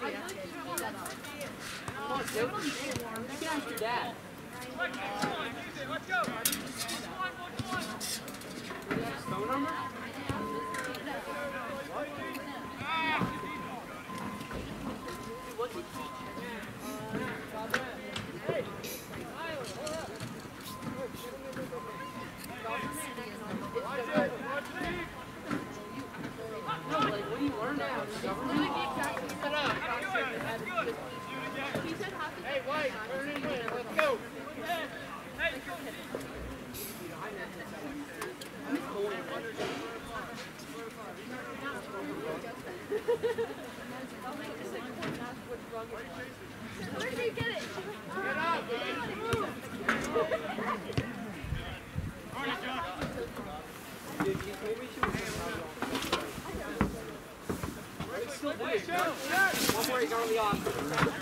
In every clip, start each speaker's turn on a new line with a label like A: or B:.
A: Come on, Joe. You can ask your dad.
B: Let's go.
A: Phone number? What's he teach? Hey, Tyler, hold up. No, like, what do you learn now? Hey, White, turn it in. Let's go. Hey,
C: Where did you get it?
A: Get up. One more, he's on the office.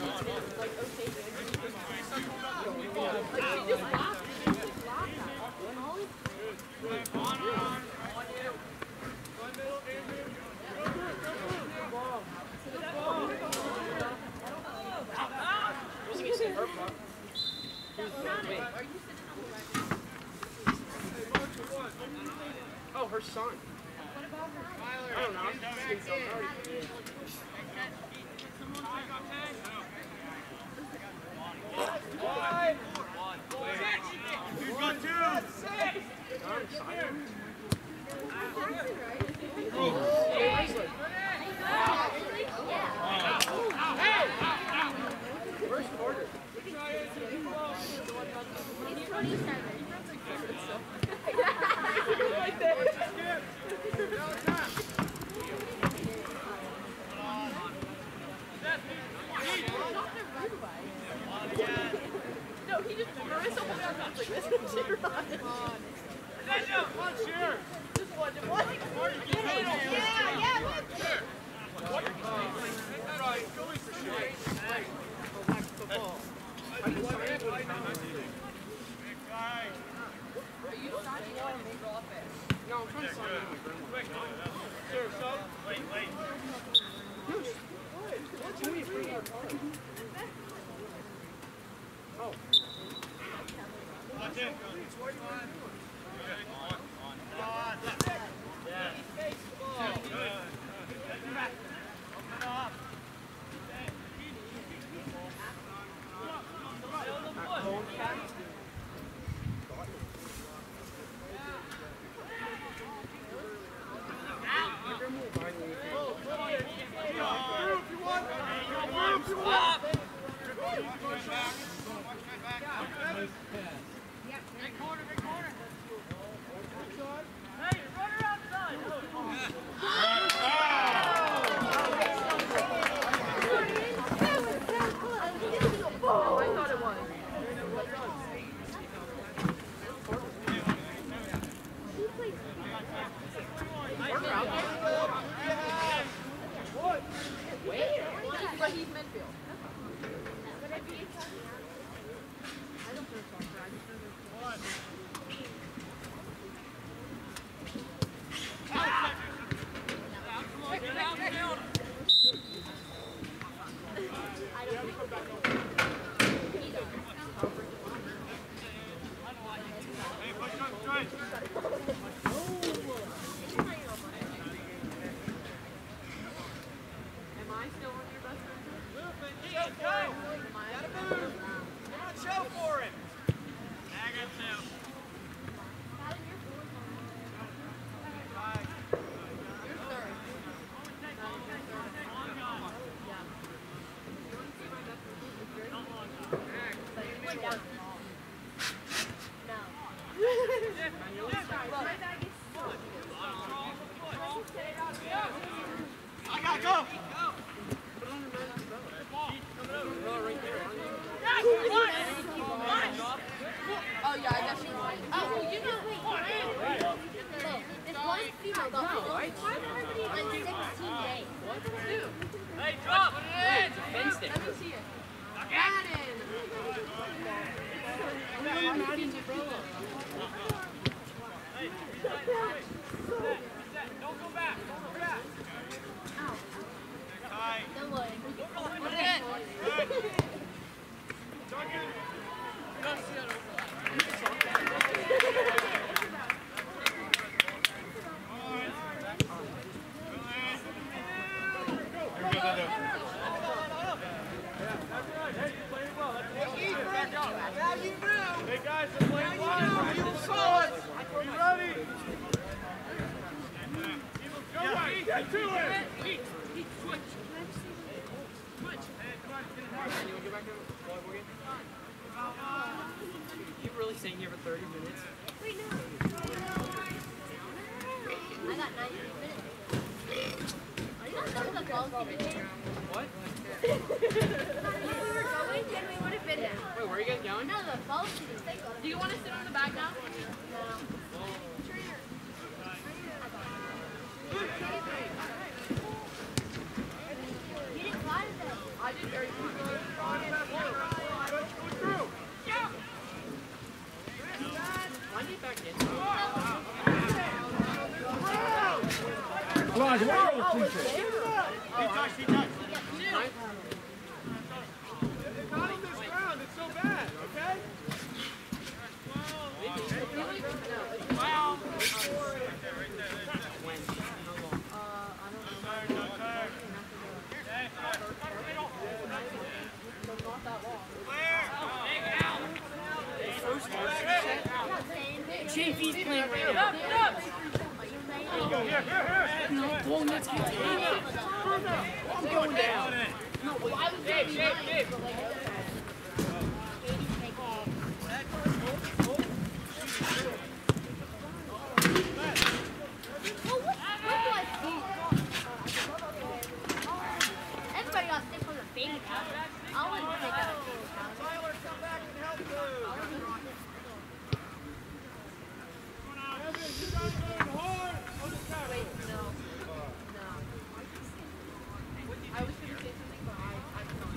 A: Oh, her son.
C: What about her?
A: I don't know. First quarter.
C: He's 27. No, he just Marissa pulled out like this and she run. Just one. Yeah. Are you signing on or make offense?
A: No, I'm trying to sign in my grandma. Sure, so? Wait. No, what's me bring our car? Oh.
B: Watch it.
C: Don't worry.
A: Hey guys, they're playing well. Be ready. Get to it.
B: You really staying here for 30 minutes?
C: I got 90 minutes. Are you not done with the ball game?
B: What?
C: If we were going, then we would have been there.
B: Wait, where are you guys going?
C: No, the ball team.
D: Do you want to sit on the back now?
C: You didn't fly today.
D: I did very good.
B: Why did you back in?
A: Elijah, what are you all teaching? He touched. It's not on this ground. It's so bad, okay?
B: JV's playing right now. No, ball nets get taken. I'm going down.
C: No, well, I was going to be mine, but like, well, what do I see? Everybody got sick from the baby house. I wouldn't take that.
A: Tyler, come back and help Lou. Evan, you guys going hard on the counter.
D: Wait, no. No. I was going to say something, but I'm not.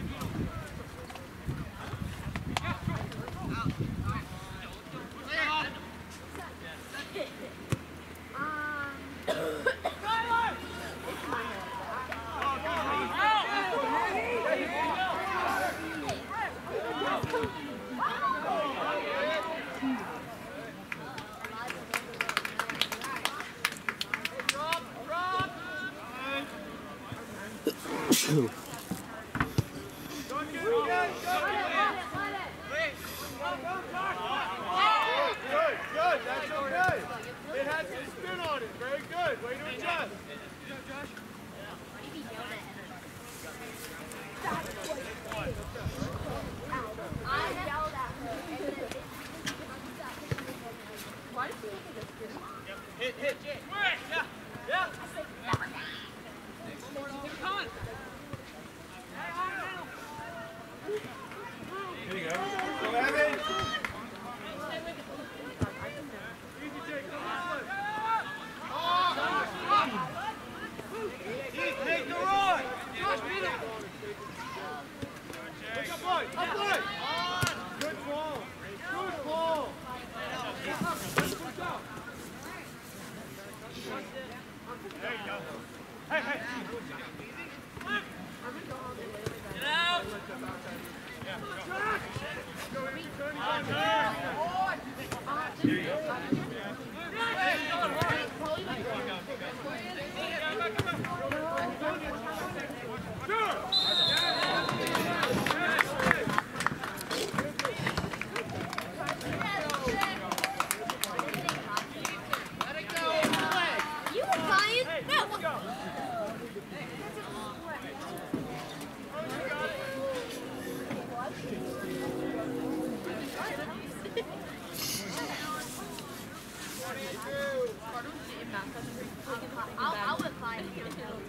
A: Good, that's okay. It had some spin on it. Very good. Way to adjust.
C: I yelled at her.
D: Why did you look at this?
A: Hit. Yeah.
D: Come on.
A: Here you go. Go, Evan. Easy, Jake. Go this way. Take the run.
D: Josh, beat him.
A: Look up, boy. Up, boy. Good ball. Good ball. Let's go. There you go. Hey.
D: Get out.
C: You were flying? No. I would fly.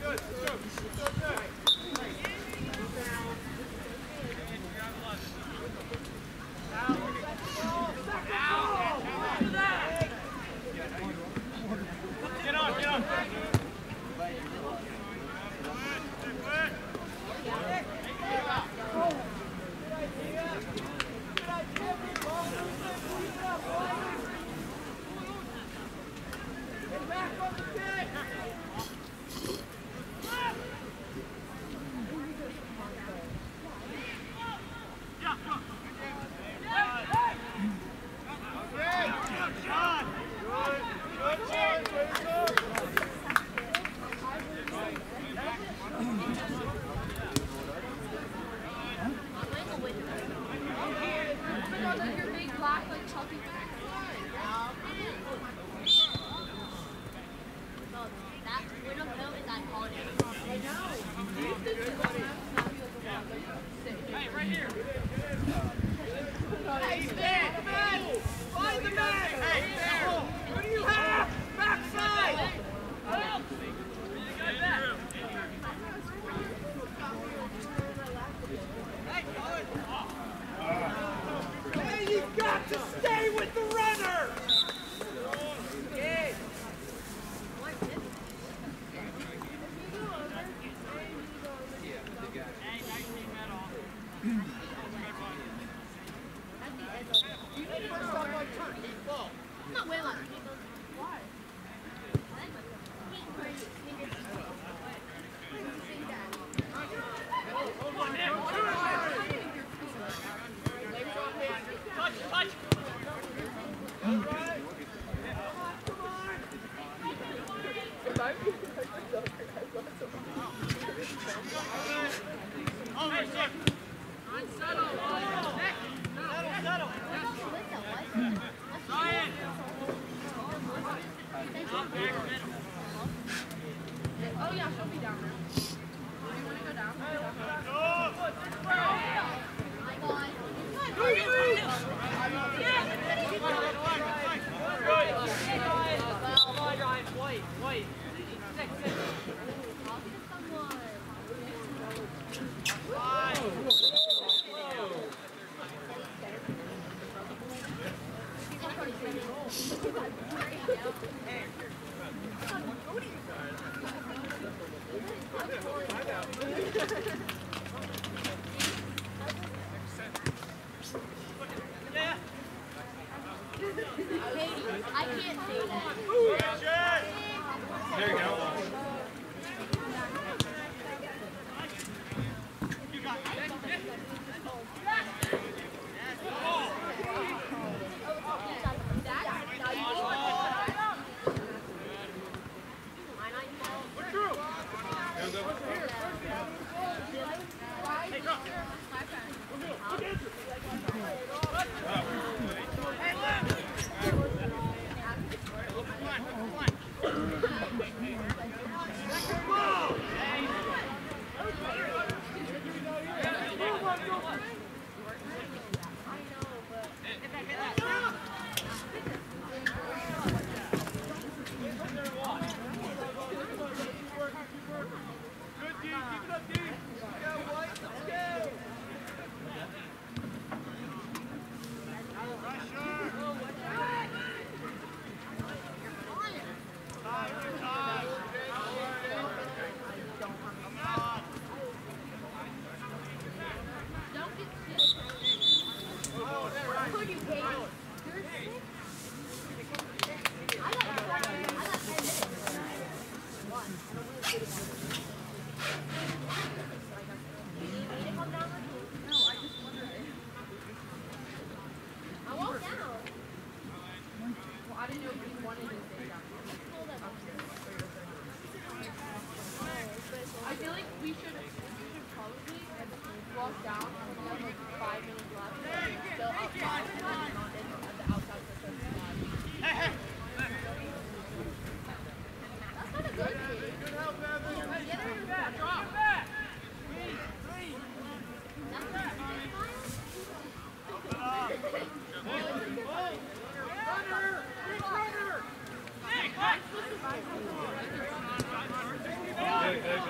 A: Good.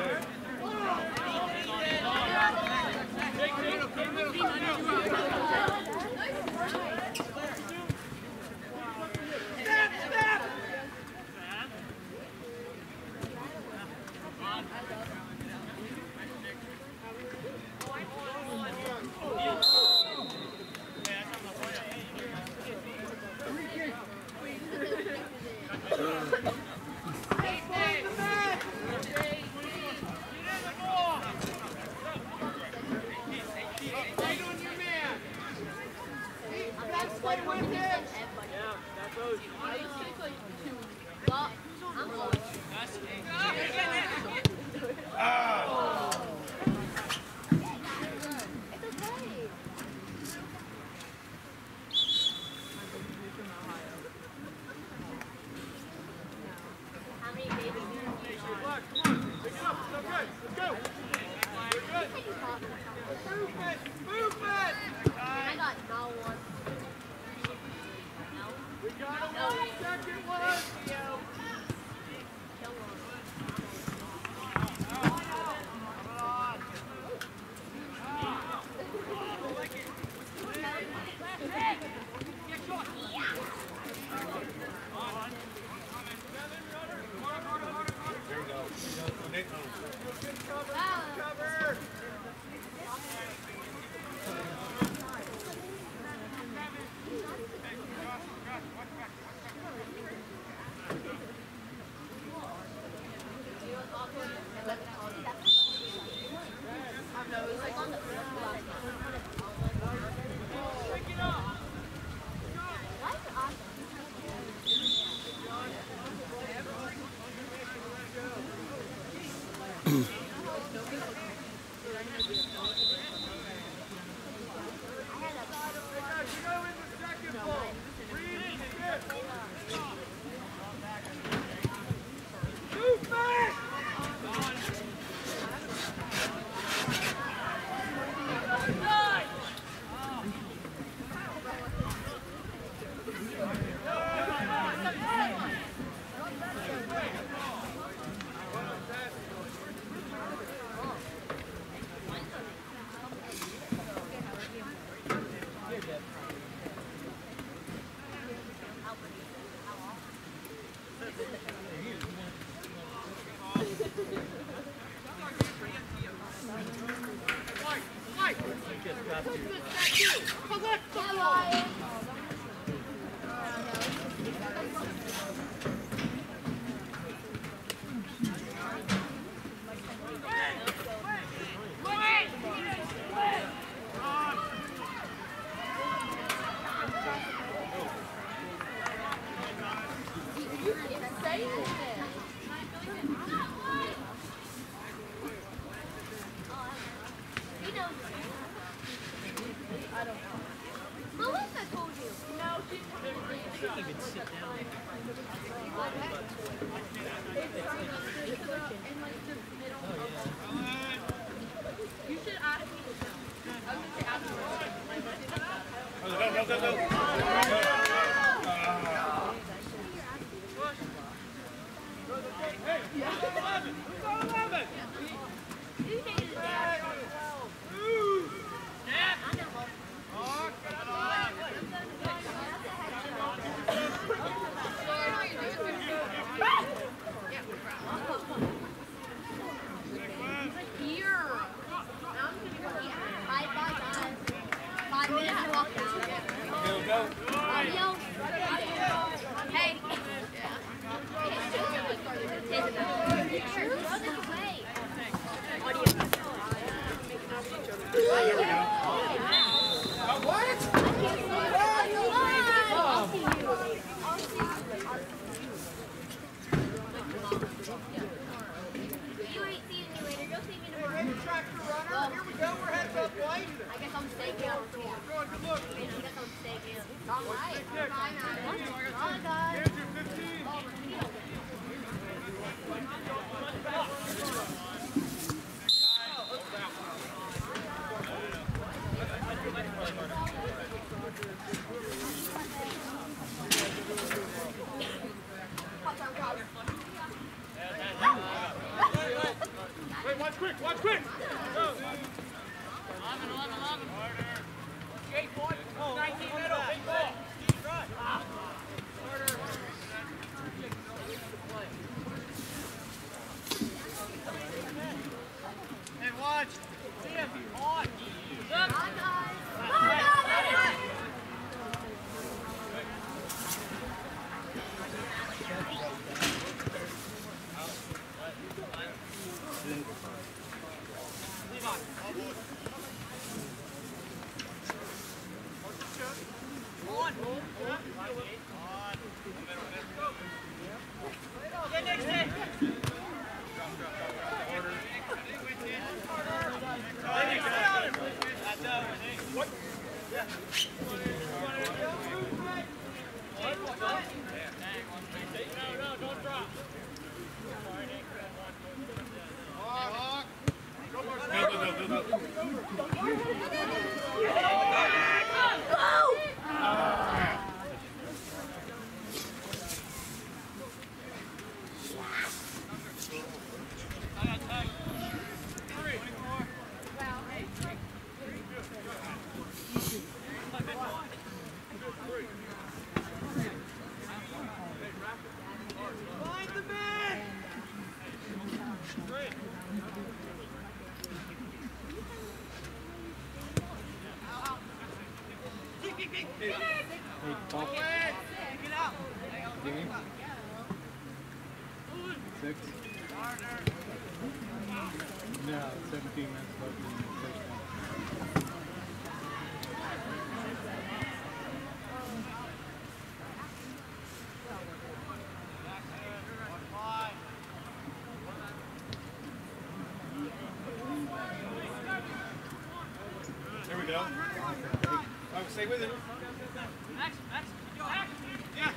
A: There we go. Oh, stay with it.
D: Max, Max, Max.
A: Yeah.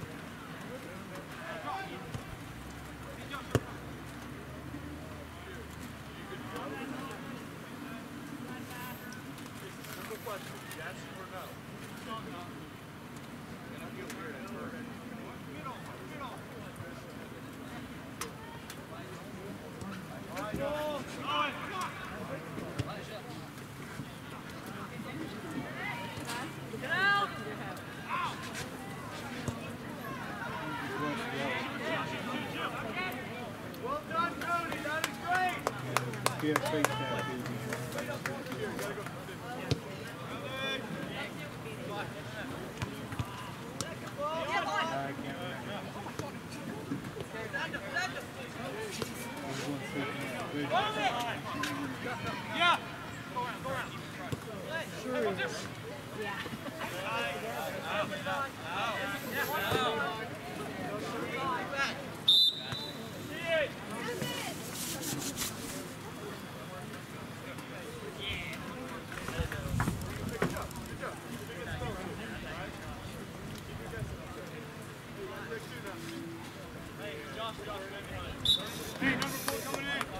A: Simple question. Yes or no?
D: Get out!
A: Well done, Cody. That is great.
E: Yeah, fake that, I can't
A: Yeah. Hey, number 4 coming in.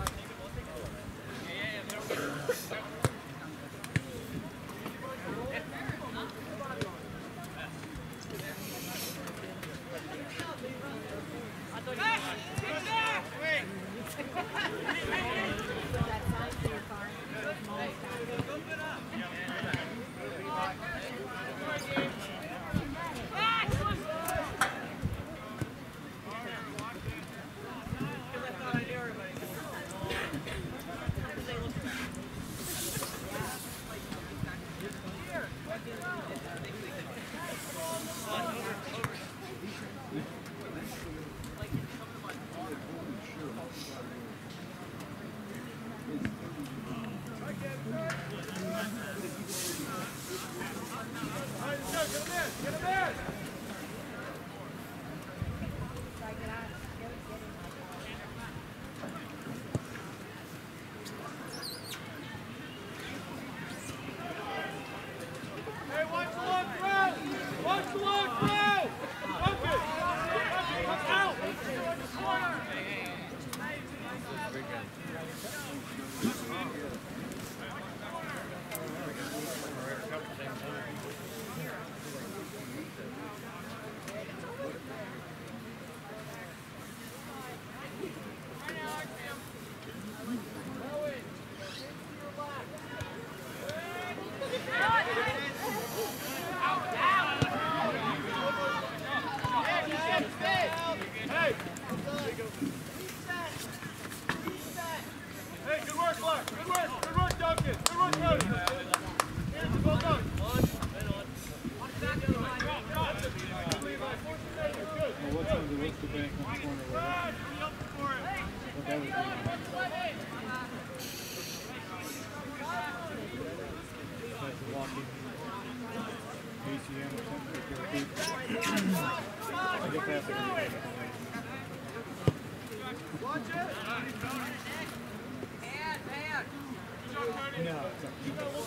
E: No, it's up to you.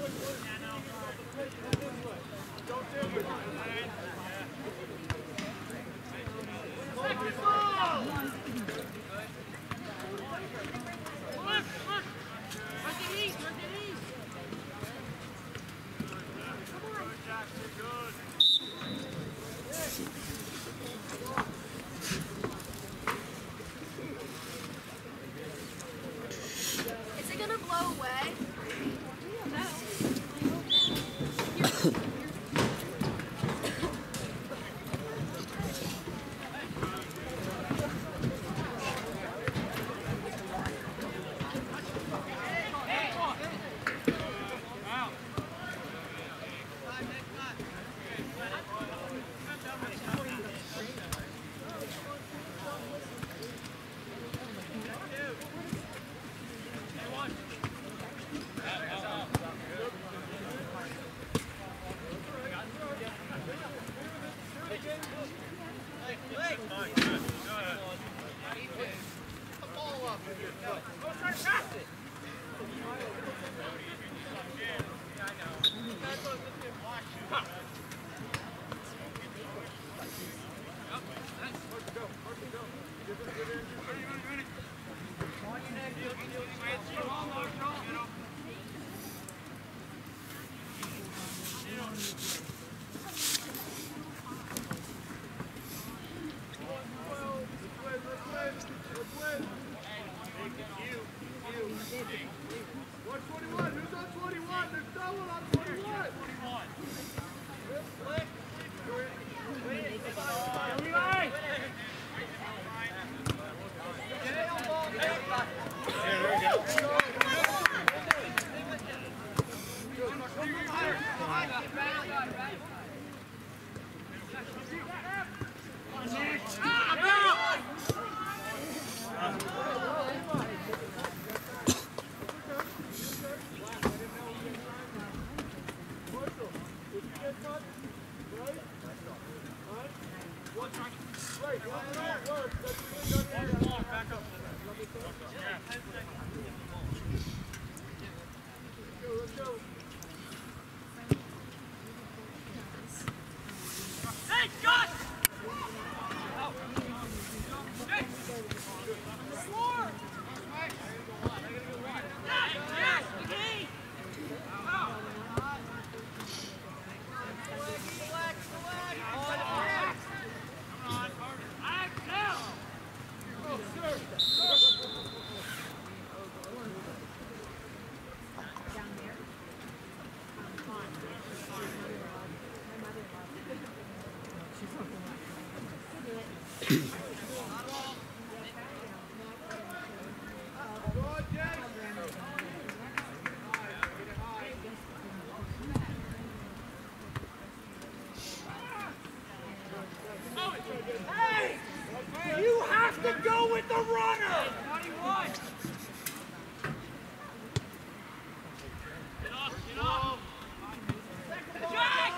C: Is it gonna blow away?
D: Hey, Josh!
A: You have to go with the runner!
D: 21! Get off, get off! Jack!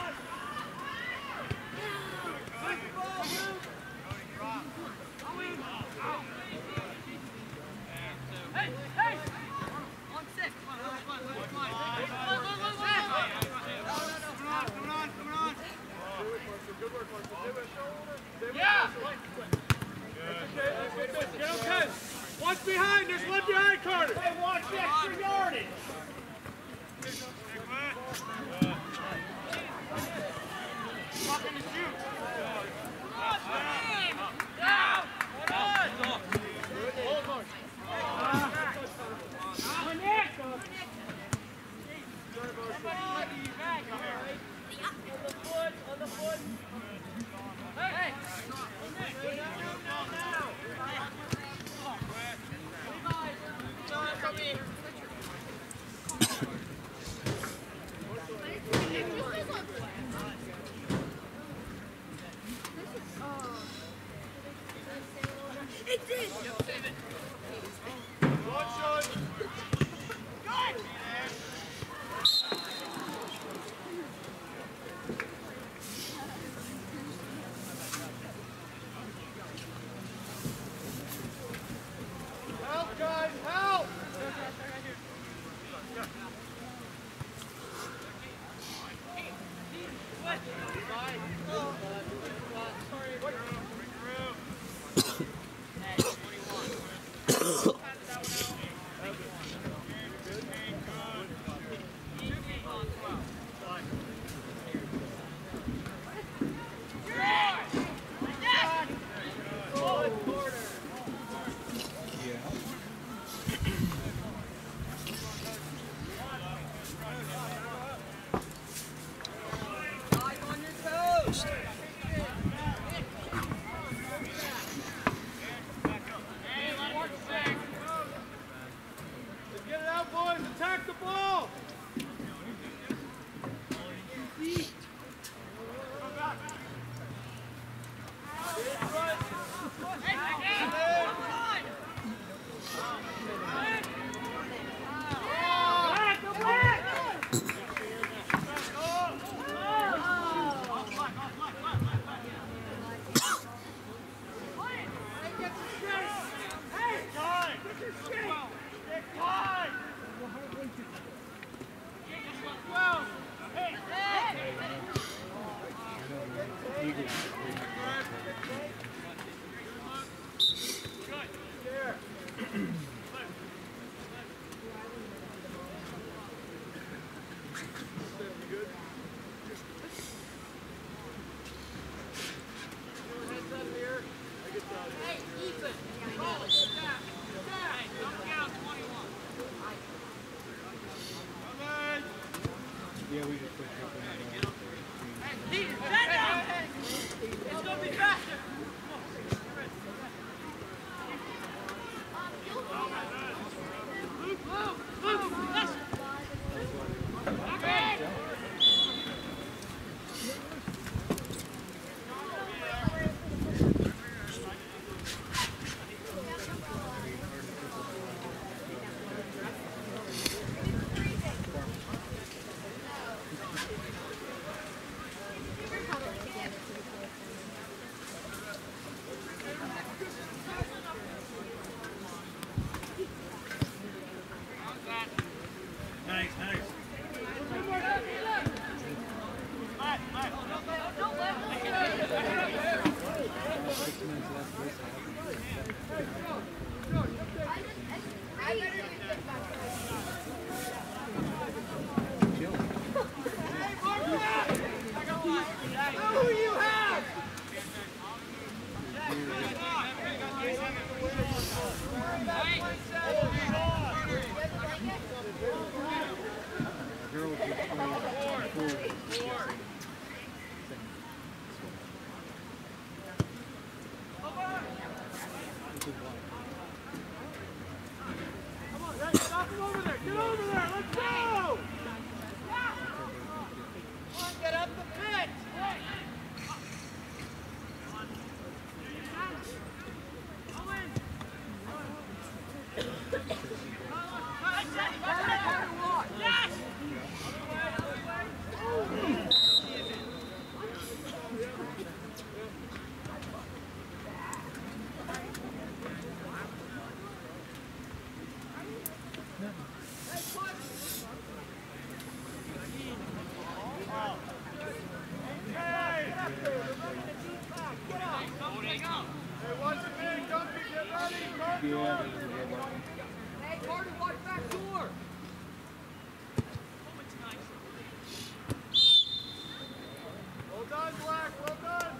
D: Hey, hey! On six! Come on.
A: Good work, Marcus.
D: Yeah!
A: Get okay. One's behind. There's one behind Carter. Hey, watch the extra yardage.
D: Fucking shoot! Down!
A: Hold Mark. On the foot.
D: Hey!
C: It did!
A: One shot. Help, guys, help! Boys, attack the ball!
E: Yeah, we just put it
D: It's gonna be faster.
E: Nice, nice.
A: Who you have?
E: Girls just play full.
A: Come on, guys, stop him over there. Get over there. Let's go. Get up the pitch. Hey, once again, Duncan, get ready.
E: Yeah,
A: Hey, Carter, watch back door. Well done, Black. Well done.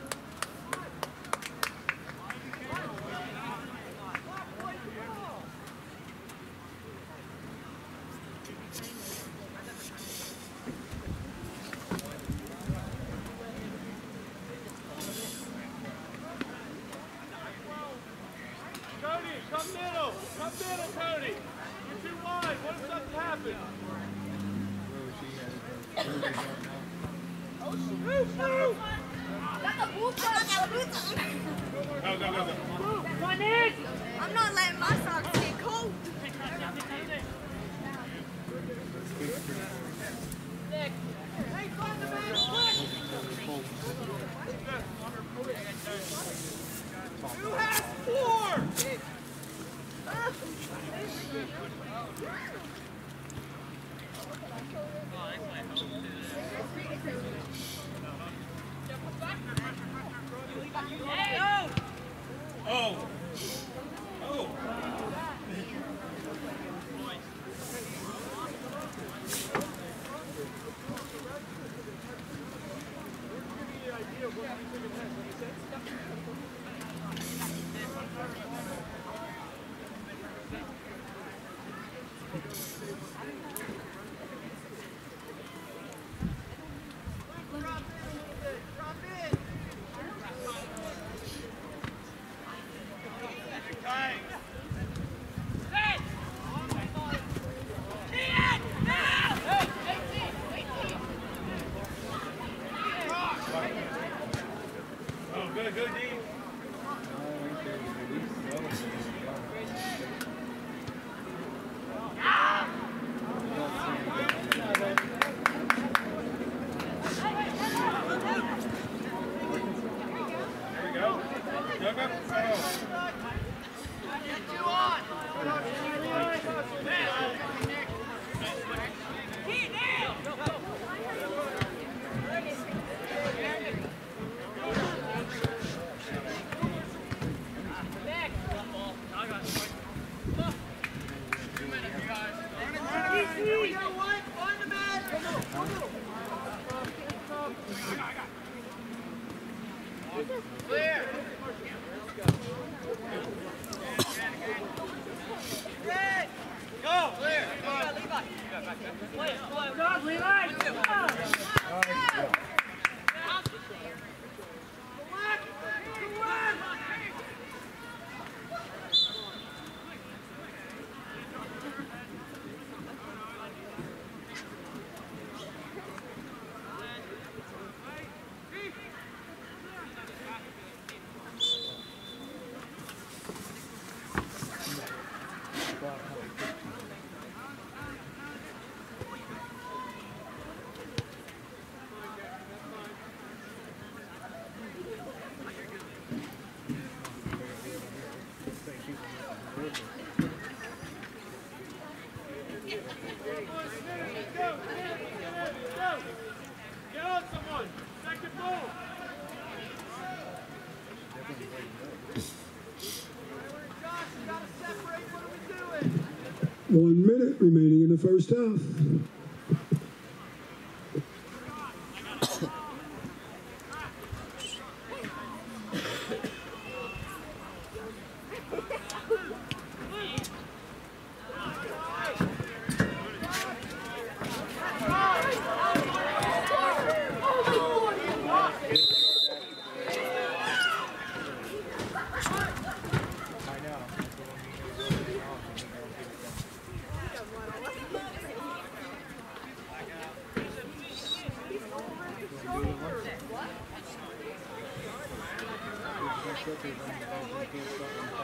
A: Cody, come middle. Come middle, Cody. You're too wide. What if something happens? Move, move.
E: Go, go, go, go.
C: I'm not letting my socks get cold.
A: Hey, find the man quick. You have four.
E: Oh! Oh!
D: Hey!
A: Dog, Levi! Come on! Get on someone! Second ball!
F: 1 minute remaining in the first half.
E: What?